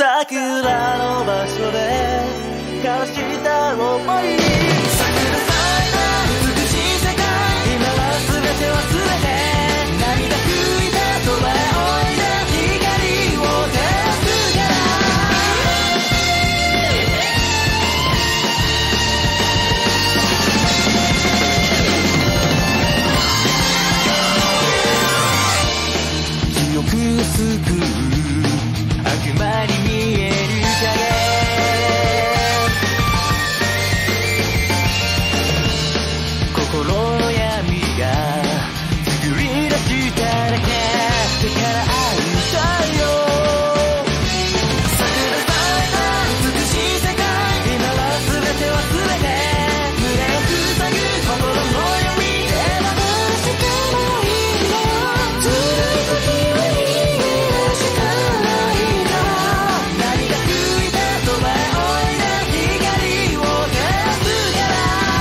桜の場所で交わした想い、桜咲いた美しい世界、今は全て忘れて涙拭いた空へおいで光を照らすから記憶を救う悪魔に見える影、心の闇が作り出しただけだから会いたいよ、桜咲いた美しい世界、今は全て忘れて胸を塞ぐ心の闇でまた明日もいいんだよ、辛い時は逃げ出したいんだ、涙拭いた空へおいで光を照らすから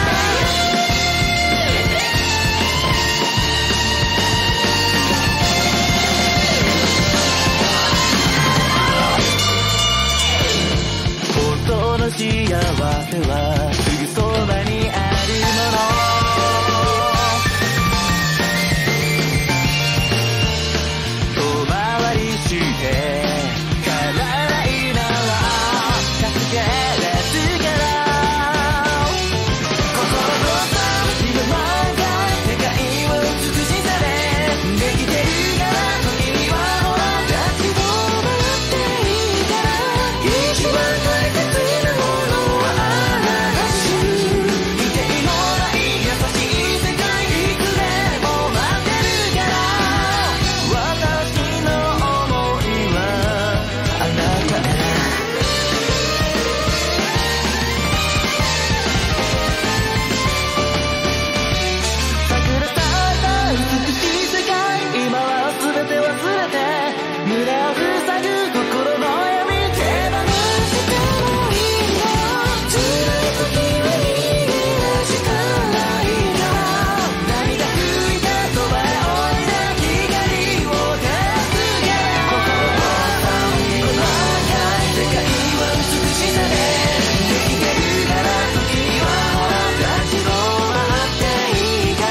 本当の幸せはすぐそばにあるもの、遠回りして帰らないなら助け出すから、心の今満開、世界は美しさでできてるから、時はほら立ち止まっていいから、一番大切なものはあなた自身、見てもない優しい世界いつでも待ってるから、私の想いはあなたへ、桜咲いた美しい世界、今は全て忘れて胸を塞ぐ心の闇、手放してもいいんだよ、辛い時は逃げ出したいんだ、涙拭いた空へおいで光を照らすから、心の今満開、世界は美しさでできてるから、時はほら立ち止まっていいから、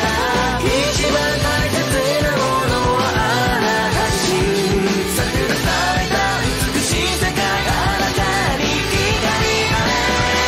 一番大切なものはあなた自身、桜咲いた美しい世界、あなたに光あれ、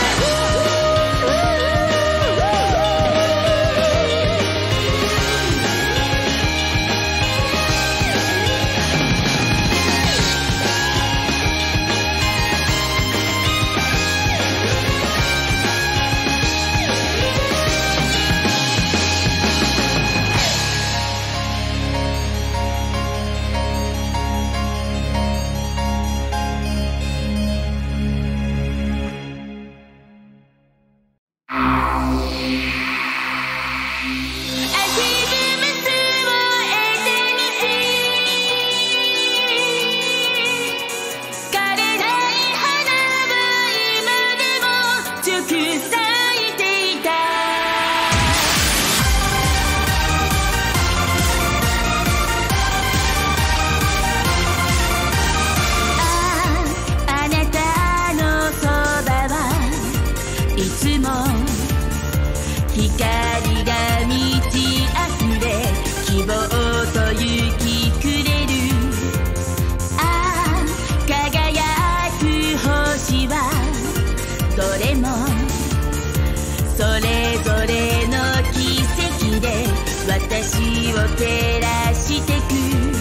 光が満ち溢れ希望と勇気くれる、ああ輝く星はどれもそれぞれの奇跡で私を照らしてく、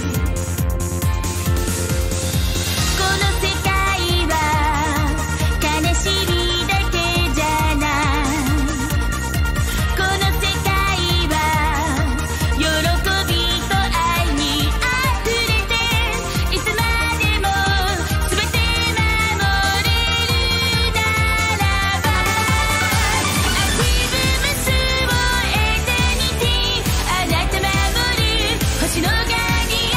この世界は悲しみだけじゃない、この世界は喜びと愛にあふれて、いつまでも全て守れるならば、アチブムスをエタニティ、あなた守る星のガーディ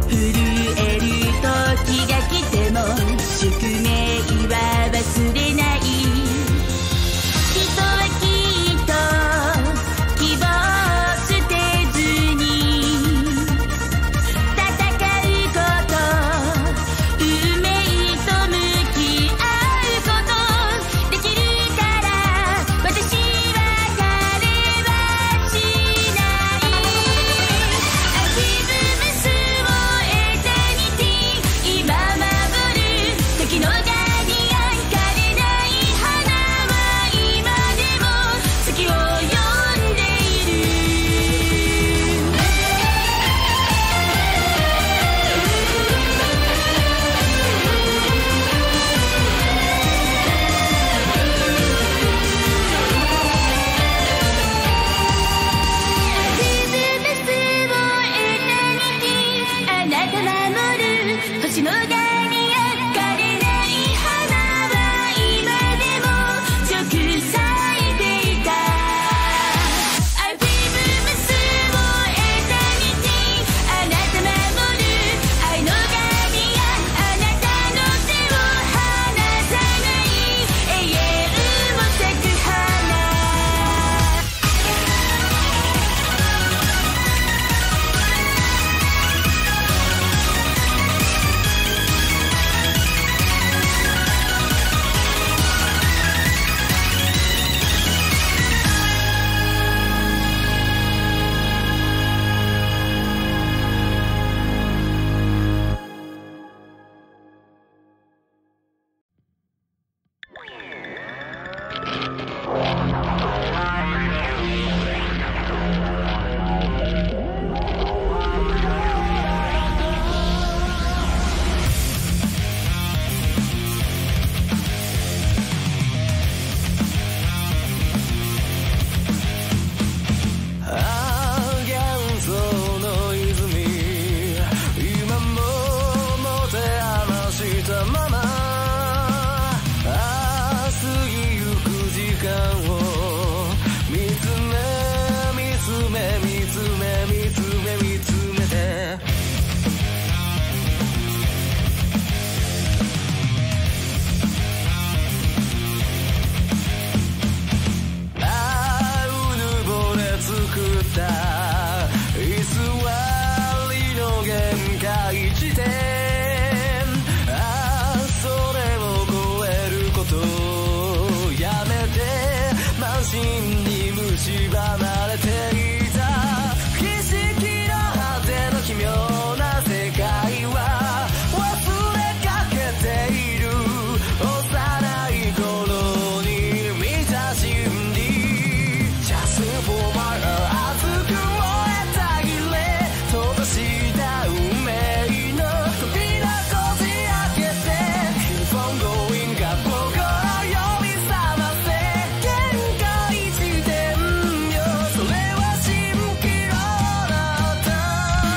震える時が来ても宿命は忘れない。人はきっと希望を捨てずに戦うこと、運命と向き合うことできるから私は彼はしない。I give this for eternity 今守る時のガーディアン、枯れない花は今でも月を呼んでいる。あなた守る星のガーディアン、枯れない花は今でも強く咲いていた。I promise for eternity あなた守る愛のガーディアン、あなたの手を離さない永遠を咲く花。 幻想の泉、今も持て余したまま過ぎゆく時間を見つめ見つめ見つめ見つめ見つめて、うぬぼれ作った居座りの限界地点、それを超えることをやめて満身に蝕まれていた。景色の果ての奇妙な世界は忘れかけている。幼い頃に見た真理 Just for my heart 熱く燃えたぎれ飛ばした運命の扉こじ開けて Keep on going が僕を呼び覚ませ限界地点よ、それは蜃気楼だった。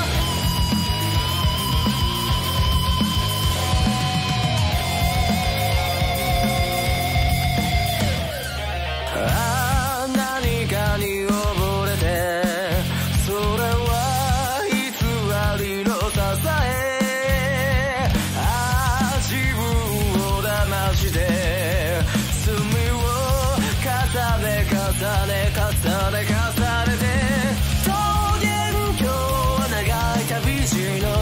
何かに溺れて、それは偽りの支え、自分を騙して罪を重ね重ね重ね重ねて桃源郷は長い旅路の